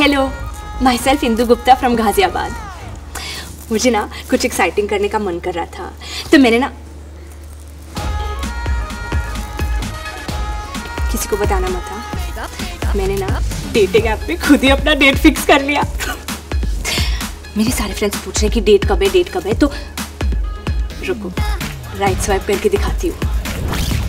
Hello, myself Indu Gupta from Ghaziabad. मुझे ना कुछ एक्साइटिंग करने का मन कर रहा था, तो मैंने ना किसी को बताना मत था। मैंने ना डेटिंग ऐप पे खुद ही अपना डेट फिक्स कर लिया। मेरे सारे फ्रेंड्स पूछ रहे हैं कि डेट कब है, तो रुको राइट स्वाइप करके दिखाती हूँ।